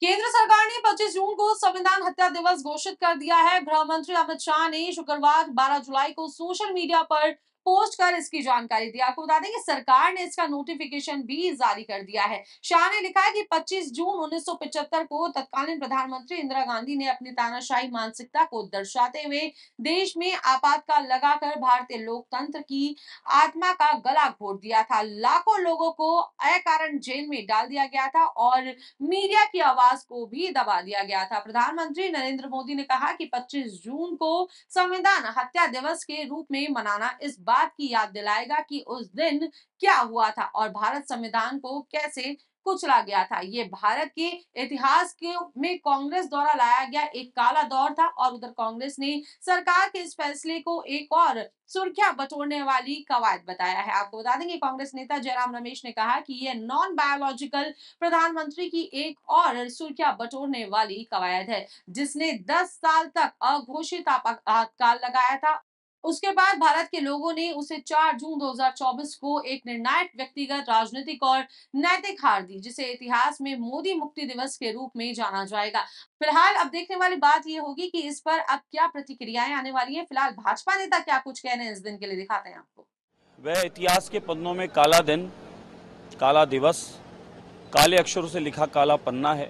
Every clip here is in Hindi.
केंद्र सरकार ने 25 जून को संविधान हत्या दिवस घोषित कर दिया है। गृह मंत्री अमित शाह ने शुक्रवार 12 जुलाई को सोशल मीडिया पर पोस्ट कर इसकी जानकारी दी। आपको बता दें कि सरकार ने इसका नोटिफिकेशन भी जारी कर दिया है। शाह ने लिखा है कि 25 जून 1975 को तत्कालीन प्रधानमंत्री इंदिरा गांधी ने अपनी तानाशाही मानसिकता को दर्शाते हुए देश में आपातकाल लगाकर भारतीय लोकतंत्र की आत्मा का गला घोट दिया था। लाखों लोगों को अकारण जेल में डाल दिया गया था और मीडिया की आवाज को भी दबा दिया गया था। प्रधानमंत्री नरेंद्र मोदी ने कहा कि 25 जून को संविधान हत्या दिवस के रूप में मनाना इस बात की याद दिलाएगा कि उस दिन क्या हुआ था और भारत संविधान को कैसे कुचला गया था। ये भारत के इतिहास के में कांग्रेस द्वारा लाया गया एक काला दौर था और उधर कांग्रेस ने सरकार के इस फैसले को एक और सुर्खियां बटोरने वाली कवायद बताया है। आपको बता दें कि कांग्रेस नेता जयराम रमेश ने कहा कि यह नॉन बायोलॉजिकल प्रधानमंत्री की एक और सुर्खियां बटोरने वाली कवायद है, जिसने 10 साल तक अघोषित आपातकाल लगाया था। उसके बाद भारत के लोगों ने उसे 4 जून 2024 को एक निर्णायक व्यक्तिगत राजनीतिक और नैतिक हार दी, जिसे इतिहास में मोदी मुक्ति दिवस के रूप में जाना जाएगा। फिलहाल अब देखने वाली बात यह होगी कि इस पर अब क्या प्रतिक्रियाएं आने वाली हैं। फिलहाल भाजपा नेता क्या कुछ कह रहे हैं इस दिन के लिए, दिखाते हैं आपको। वह इतिहास के पन्नों में काला दिन, काला दिवस, काले अक्षरों से लिखा काला पन्ना है।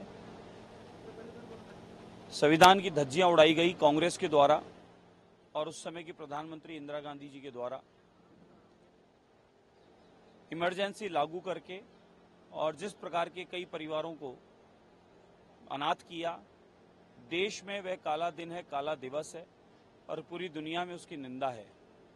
संविधान की धज्जियां उड़ाई गई कांग्रेस के द्वारा और उस समय की प्रधानमंत्री इंदिरा गांधी जी के द्वारा इमरजेंसी लागू करके, और जिस प्रकार के कई परिवारों को अनाथ किया। देश में वह काला दिन है, काला दिवस है और पूरी दुनिया में उसकी निंदा है।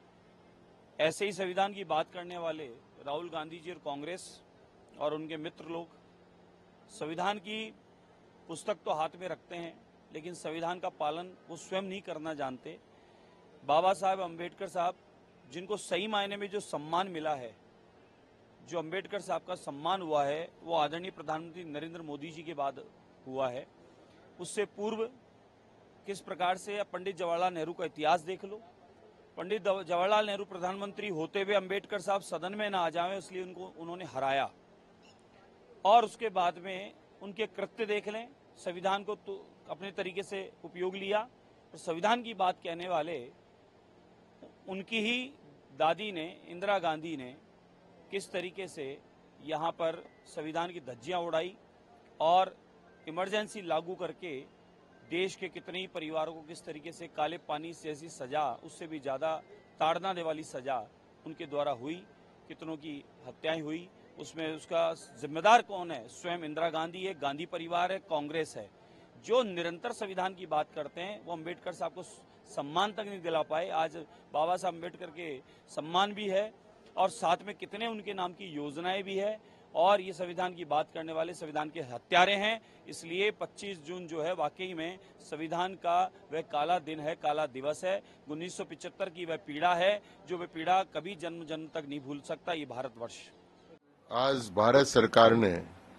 ऐसे ही संविधान की बात करने वाले राहुल गांधी जी और कांग्रेस और उनके मित्र लोग संविधान की पुस्तक तो हाथ में रखते हैं, लेकिन संविधान का पालन वो स्वयं नहीं करना जानते। बाबा साहब अम्बेडकर साहब, जिनको सही मायने में जो सम्मान मिला है, जो अम्बेडकर साहब का सम्मान हुआ है, वो आदरणीय प्रधानमंत्री नरेंद्र मोदी जी के बाद हुआ है। उससे पूर्व किस प्रकार से पंडित जवाहरलाल नेहरू का इतिहास देख लो। पंडित जवाहरलाल नेहरू प्रधानमंत्री होते हुए अम्बेडकर साहब सदन में ना आ जाए, इसलिए उन्होंने हराया। और उसके बाद में उनके कृत्य देख लें। संविधान को तो अपने तरीके से उपयोग लिया। और संविधान की बात कहने वाले उनकी ही दादी ने, इंदिरा गांधी ने, किस तरीके से यहाँ पर संविधान की धज्जियां उड़ाई और इमरजेंसी लागू करके देश के कितने ही परिवारों को किस तरीके से काले पानी जैसी सजा, उससे भी ज़्यादा ताड़ना वाली सजा उनके द्वारा हुई। कितनों की हत्याएं हुई। उसमें उसका जिम्मेदार कौन है? स्वयं इंदिरा गांधी है, गांधी परिवार है, कांग्रेस है। जो निरंतर संविधान की बात करते हैं वो अम्बेडकर साहब को सम्मान तक नहीं दिला पाए। आज बाबा साहब अम्बेडकर के सम्मान भी है और साथ में कितने उनके नाम की योजनाएं भी है। और ये संविधान की बात करने वाले संविधान के हत्यारे हैं। इसलिए 25 जून जो है वाकई में संविधान का वह काला दिन है, काला दिवस है। 1975 की वह पीड़ा है, जो वह पीड़ा कभी जन्म जन्म तक नहीं भूल सकता ये भारतवर्ष। आज भारत सरकार ने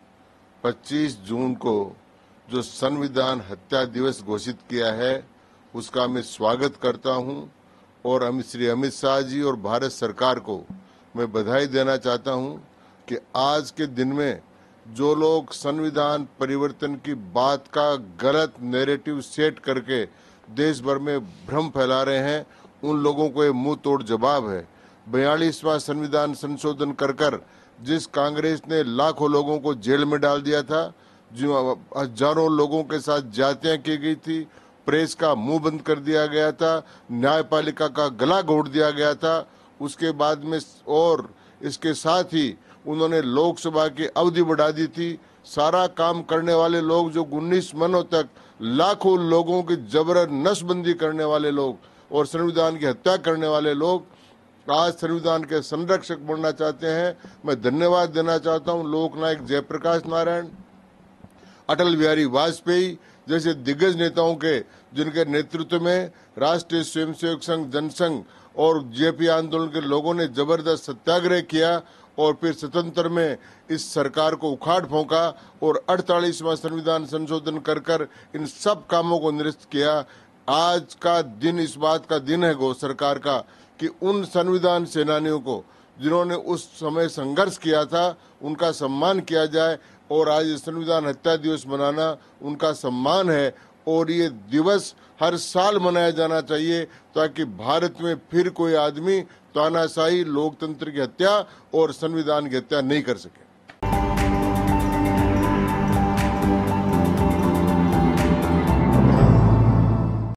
25 जून को जो संविधान हत्या दिवस घोषित किया है, उसका मैं स्वागत करता हूं और श्री अमित शाह जी और भारत सरकार को मैं बधाई देना चाहता हूं कि आज के दिन में जो लोग संविधान परिवर्तन की बात का गलत नैरेटिव सेट करके देश भर में भ्रम फैला रहे हैं, उन लोगों को ये मुंह तोड़ जवाब है। 42वां संविधान संशोधन कर जिस कांग्रेस ने लाखों लोगों को जेल में डाल दिया था, जो हजारों लोगों के साथ जातियां की गई थी, प्रेस का मुंह बंद कर दिया गया था, न्यायपालिका का गला घोट दिया गया था, उसके बाद में और इसके साथ ही उन्होंने लोकसभा की अवधि बढ़ा दी थी। सारा काम करने वाले लोग, जो 19 महीनों तक लाखों लोगों की जबरन नसबंदी करने वाले लोग और संविधान की हत्या करने वाले लोग आज संविधान के संरक्षक बनना चाहते हैं। मैं धन्यवाद देना चाहता हूं लोकनायक जयप्रकाश नारायण, अटल बिहारी वाजपेयी जैसे दिग्गज नेताओं के, जिनके नेतृत्व में राष्ट्रीय स्वयंसेवक संघ, जनसंघ और जेपी आंदोलन के लोगों ने जबरदस्त सत्याग्रह किया और फिर स्वतंत्र में इस सरकार को उखाड़ फेंका और 48वां संविधान संशोधन कर इन सब कामों को निरस्त किया। आज का दिन इस बात का दिन है गो सरकार का कि उन संविधान सेनानियों को जिन्होंने उस समय संघर्ष किया था, उनका सम्मान किया जाए। और आज संविधान हत्या दिवस मनाना उनका सम्मान है और ये दिवस हर साल मनाया जाना चाहिए ताकि भारत में फिर कोई आदमी तानाशाही, लोकतंत्र की हत्या और संविधान की हत्या नहीं कर सके।